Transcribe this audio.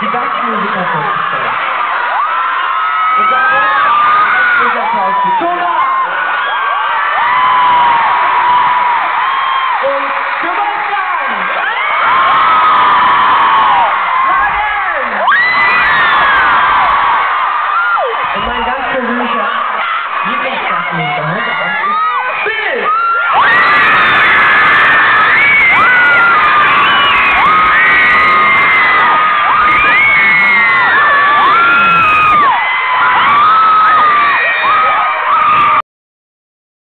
die Gastmusiker vorzustellen. Und dafür herzlichen Applaus für Thomas